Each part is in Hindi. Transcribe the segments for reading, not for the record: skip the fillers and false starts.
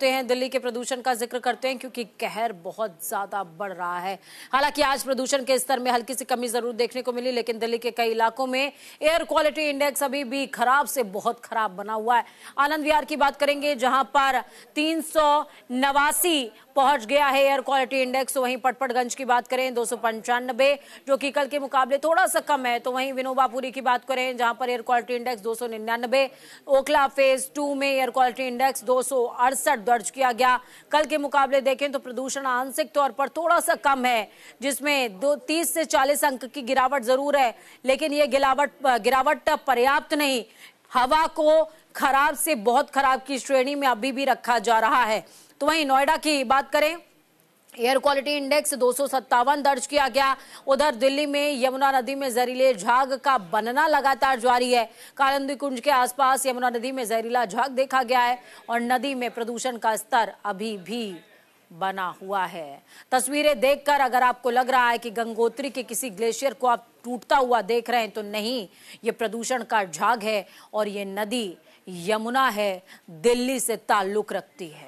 करते हैं, दिल्ली के प्रदूषण का जिक्र करते हैं क्योंकि कहर बहुत ज्यादा बढ़ रहा है। हालांकि आज प्रदूषण के स्तर में हल्की सी कमी जरूर देखने को मिली, लेकिन दिल्ली के कई इलाकों में एयर क्वालिटी इंडेक्स अभी भी खराब से बहुत खराब बना हुआ है। आनंद विहार की बात करेंगे जहां पर 389 पहुंच गया है एयर क्वालिटी इंडेक्स। तो वहीं पटपड़गंज की बात करें 295, जो कि कल के मुकाबले थोड़ा सा कम है। तो वहीं विनोबापुरी की बात करें जहां पर air quality index 299, Okhla phase 2 में एयर क्वालिटी इंडेक्स 268 दर्ज किया गया। कल के मुकाबले देखें तो प्रदूषण आंशिक तौर पर थोड़ा सा कम है, जिसमें 30 से 40 अंक की गिरावट जरूर है, लेकिन ये गिरावट पर्याप्त नहीं। हवा को खराब से बहुत खराब की श्रेणी में अभी भी रखा जा रहा है। तो वहीं नोएडा की बात करें, एयर क्वालिटी इंडेक्स 257 दर्ज किया गया। उधर दिल्ली में यमुना नदी में जहरीले झाग का बनना लगातार जारी है। कालिंदी कुंज के आसपास यमुना नदी में जहरीला झाग देखा गया है और नदी में प्रदूषण का स्तर अभी भी बना हुआ है। तस्वीरें देखकर अगर आपको लग रहा है कि गंगोत्री के किसी ग्लेशियर को आप टूटता हुआ देख रहे हैं, तो नहीं, ये प्रदूषण का झाग है और ये नदी यमुना है, दिल्ली से ताल्लुक रखती है।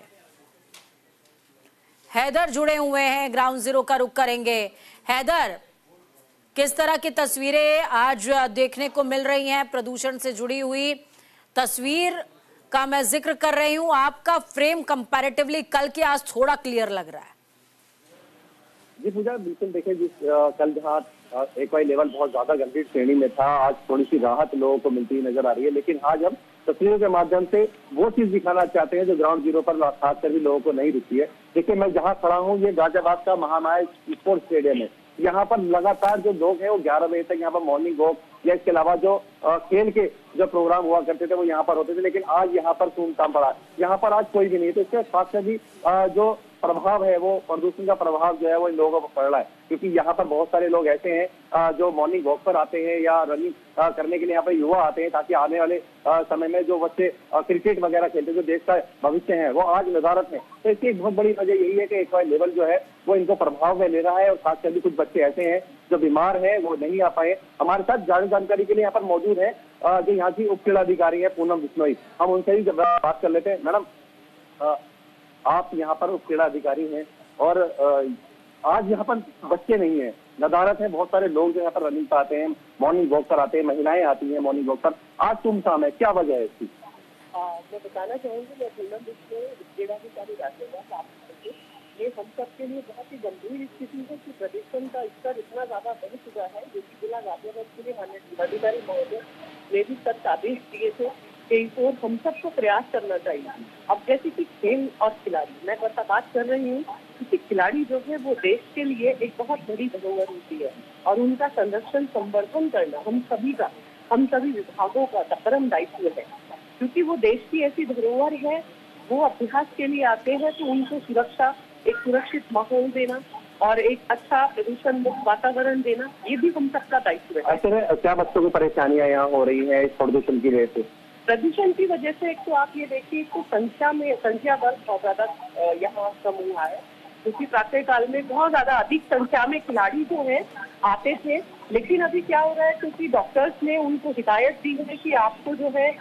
हैदर जुड़े हुए हैं, ग्राउंड जीरो का रुख करेंगे। हैदर, किस तरह की तस्वीरें आज देखने को मिल रही हैं? प्रदूषण से जुड़ी हुई तस्वीर का मैं जिक्र कर रही हूं। आपका फ्रेम कंपैरेटिवली कल के आज थोड़ा क्लियर लग रहा है। जी पूजा, बिल्कुल देखिए, जिस कल जहाँ एक्वाई लेवल बहुत ज्यादा गंभीर श्रेणी में था, आज थोड़ी सी राहत लोगों को मिलती नजर आ रही है। लेकिन आज हम तस्वीरों के माध्यम से वो चीज दिखाना चाहते हैं जो ग्राउंड जीरो पर खासकर भी लोगों को नहीं दिखती है। देखिए, मैं जहाँ खड़ा हूँ ये गाजियाबाद का महामाया स्पोर्ट्स स्टेडियम है। यहाँ पर लगातार जो लोग हैं वो 11 बजे तक यहाँ पर मॉर्निंग वॉक या इसके अलावा जो खेल के जो प्रोग्राम हुआ करते थे वो यहाँ पर होते थे। लेकिन आज यहाँ पर सुनसान पड़ा, यहाँ पर आज कोई भी नहीं है। तो इसके खासकर भी जो प्रभाव है वो प्रदूषण का प्रभाव जो है वो इन लोगों पर पड़ रहा है, क्योंकि यहाँ पर बहुत सारे लोग ऐसे हैं जो मॉर्निंग वॉक पर आते हैं या रनिंग करने के लिए यहाँ पर युवा आते हैं, ताकि आने वाले समय में जो बच्चे क्रिकेट वगैरह खेलते हैं, जो देश का भविष्य है, वो आज नजारत है। तो इसकी एक बहुत बड़ी वजह यही है कि एक्वाई लेवल जो है वो इनको प्रभाव में ले रहा है और खासकर भी कुछ बच्चे ऐसे हैं जो बीमार है, वो नहीं आ पाए। हमारे साथ जानकारी के लिए यहाँ पर मौजूद है जो यहाँ की उप क्रीड़ाधिकारी है पूनम बिश्नोई, हम उनसे ही बात कर लेते हैं। मैडम, आप यहाँ पर उप क्रीड़ाधिकारी हैं और आज यहाँ पर बच्चे नहीं है, नदारत है, बहुत सारे लोग जो यहाँ पर रनिंग पर आते हैं, मॉर्निंग वॉक पर आते हैं, महिलाएं आती हैं मॉर्निंग वॉक पर, आज सुनसान है, क्या वजह है इसकी? मैं बताना चाहूंगी, मैं पूनम बिश्नोई क्रीड़ाधिकारी राजस्थान, ये हम सबके लिए बहुत ही गंभीर स्थिति है कि प्रदूषण का स्तर इतना ज्यादा बढ़ चुका है, जो कि जिला गाजियाबाद के लिए माननीय जिलाधिकारी महोदय ने भी सख्त आदेश दिए थे कि इस ओर हम सबको प्रयास करना चाहिए। अब जैसे कि खेल और खिलाड़ी, मैं बात कर रही हूँ क्योंकि खिलाड़ी जो है वो देश के लिए एक बहुत बड़ी धरोहर होती है और उनका संरक्षण संवर्धन करना हम सभी विभागों का परम दायित्व है, क्योंकि वो देश की ऐसी धरोहर है। वो अभ्यास के लिए आते हैं तो उनको सुरक्षा, एक सुरक्षित माहौल देना और एक अच्छा प्रदूषण मुक्त वातावरण देना, ये भी हम सबका दायित्व है। ऐसे क्या बच्चों को परेशानियां यहाँ हो रही है इस प्रदूषण की वजह से? प्रदूषण की वजह से एक तो आप ये देखिए, तो संख्या बल बहुत ज्यादा यहाँ कम हुआ है, क्योंकि प्रातः काल में बहुत ज्यादा अधिक संख्या में खिलाड़ी जो है आते थे। लेकिन अभी क्या हो रहा है, क्योंकि डॉक्टर्स ने उनको हिदायत दी है कि आपको जो है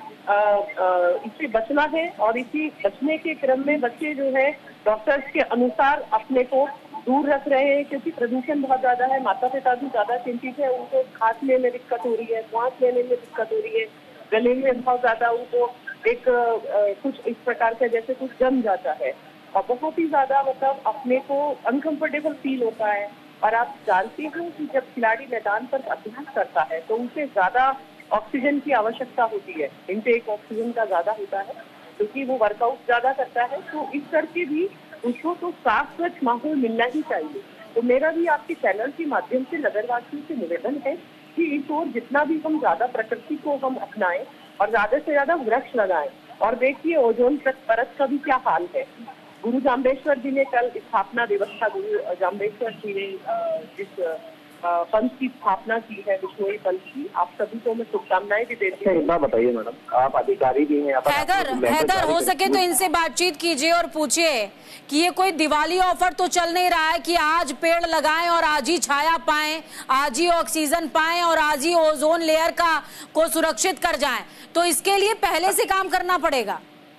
इससे बचना है और इसी बचने के क्रम में बच्चे जो है डॉक्टर्स के अनुसार अपने को दूर रख रहे हैं, क्योंकि प्रदूषण बहुत ज्यादा है। माता पिता भी ज्यादा चिंतित है, उनको खांसने में दिक्कत हो रही है, सांस लेने में दिक्कत हो रही है, गले में बहुत ज्यादा उनको एक कुछ इस प्रकार का जैसे कुछ जम जाता है और बहुत ही ज्यादा मतलब अपने को अनकंफर्टेबल फील होता है। और आप जानते हो कि जब खिलाड़ी मैदान पर अभ्यास करता है तो उसे ज्यादा ऑक्सीजन की आवश्यकता होती है, इनटेक ऑक्सीजन का ज्यादा होता है, क्योंकि वो वर्कआउट ज्यादा करता है। तो इस करके भी उसको तो साफ स्वच्छ माहौल मिलना ही चाहिए। तो मेरा भी आपके चैनल के माध्यम से नगरवासियों से निवेदन है कि इस ओर जितना भी हम ज्यादा प्रकृति को हम अपनाएं और ज्यादा से ज्यादा वृक्ष लगाएं। और देखिए ओजोन परत का भी क्या हाल है। गुरु जाम्बेश्वर जी ने कल स्थापना दिवस था, गुरु जाम्बेश्वर जी ने जिस पंथ की स्थापना की है, बिश्नोई पंथ की, आप सभी को मैं शुभकामनाएं भी देती हूँ। इतना बताइए मैडम, आप अधिकारी भी हैं। हैदर हो सके तो इनसे बातचीत कीजिए और पूछिए कि ये कोई दिवाली ऑफर तो चल नहीं रहा है कि आज पेड़ लगाएं और आज ही छाया पाएं, आज ही ऑक्सीजन पाएं और आज ही ओजोन लेयर को सुरक्षित कर जाएं। तो इसके लिए पहले से काम करना पड़ेगा।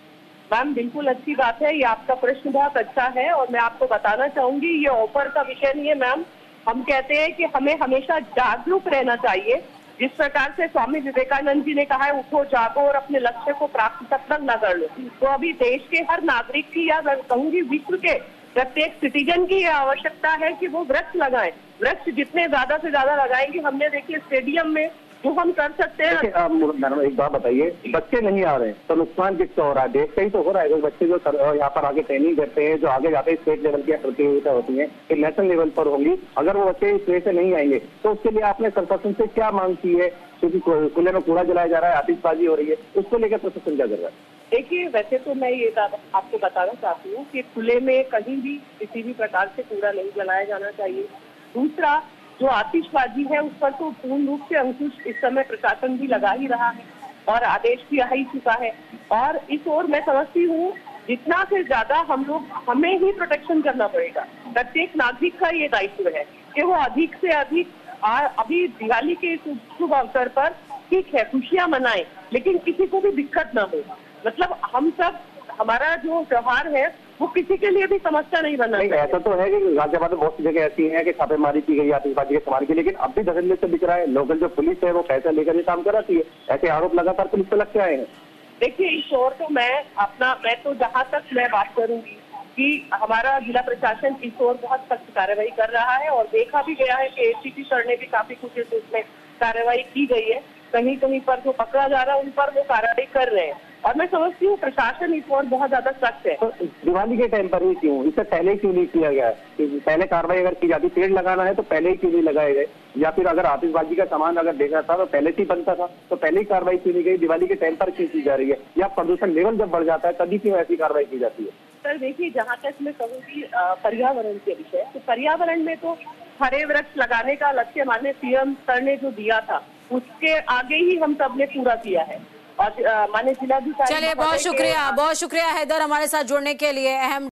मैम बिल्कुल अच्छी बात है, ये आपका प्रश्न बहुत अच्छा है और मैं आपको बताना चाहूंगी ये ऑफर का विषय नहीं है मैम। हम कहते हैं कि हमें हमेशा जागरूक रहना चाहिए। जिस प्रकार से स्वामी विवेकानंद जी ने कहा है उठो जागो और अपने लक्ष्य को प्राप्त तब तक न कर लो, तो अभी देश के हर नागरिक की या मैं कहूंगी विश्व के प्रत्येक सिटीजन की यह आवश्यकता है कि वो वृक्ष लगाएं। वृक्ष जितने ज्यादा से ज्यादा लगाएंगे, हमने देखिए स्टेडियम में जो हम कर सकते हैं। मैडम एक बात बताइए, बच्चे नहीं आ रहे हैं तो नुकसान किसका हो रहा है? देश का ही तो हो रहा है। बच्चे जो यहाँ पर आगे ट्रेनिंग करते हैं, जो आगे जाते स्टेट लेवल की प्रतियोगिता होती है, कि नेशनल लेवल पर होंगी, अगर वो बच्चे इस वजह से नहीं आएंगे तो उसके लिए आपने प्रशासन से क्या मांग की है? क्योंकि खुले में कूड़ा जलाया जा रहा है, आतिशबाजी हो रही है, उसको लेकर प्रशासन क्या कर रहा है? देखिए वैसे तो मैं ये आपको बताना चाहती हूँ कि खुले में कहीं भी किसी भी प्रकार से कूड़ा नहीं जलाया जाना चाहिए। दूसरा, जो आतिशबाजी है उस पर तो पूर्ण रूप से अंकुश इस समय प्रशासन भी लगा ही रहा है और आदेश भी आ ही चुका है। और इस ओर मैं समझती हूँ जितना से ज्यादा हमें ही प्रोटेक्शन करना पड़ेगा। प्रत्येक नागरिक का ये दायित्व है कि वो अधिक से अधिक अभी दिवाली के शुभ अवसर पर ठीक है खुशियां मनाएं, लेकिन किसी को भी दिक्कत ना हो। मतलब हम सब, हमारा जो त्योहार है वो किसी के लिए भी समस्या नहीं बनना चाहिए। ऐसा तो है कि गाजियाबाद में बहुत सी जगह ऐसी हैं कि छापेमारी की गई आतिशबाजी के सामान की, लेकिन अब भी धड़ल्ले से दिख रहा है। लोकल जो पुलिस है वो पैसा लेकर ये काम कराती है। ऐसे आरोप लगातार पुलिस पे लगते आए हैं। देखिए इस ओर तो मैं तो जहाँ तक मैं बात करूंगी कि हमारा जिला प्रशासन इस ओर बहुत सख्त कार्रवाई कर रहा है और देखा भी गया है कि एसीपी सर ने भी काफी कुछ इसमें कार्रवाई की गई है। कहीं कहीं पर जो पकड़ा जा रहा है उन पर वो कार्रवाई कर रहे हैं और मैं समझती हूँ प्रशासन इस ओर बहुत ज्यादा सख्त है। तो दिवाली के टाइम पर ही क्यों, इससे पहले ही क्यों नहीं किया गया? पहले कार्रवाई अगर की जाती, पेड़ लगाना है तो पहले ही क्यों नहीं लगाए गए? या फिर अगर आतिशबाजी का सामान अगर देखा था तो पहले से ही बनता था, तो पहले ही कार्रवाई क्यों नहीं गई? दिवाली के टाइम पर क्यों की जा रही है? या प्रदूषण लेवल जब बढ़ जाता है तभी क्यों ऐसी कार्रवाई की जाती है? सर देखिए, जहाँ तक मैं कहूँगी पर्यावरण के विषय, तो पर्यावरण में तो हरे वृक्ष लगाने का लक्ष्य माननीय सीएम सर ने जो दिया था उसके आगे ही हम सब ने पूरा किया है। और माननीय जिलाधिकारी, चलिए बहुत शुक्रिया हैदर हमारे साथ जुड़ने के लिए। अहम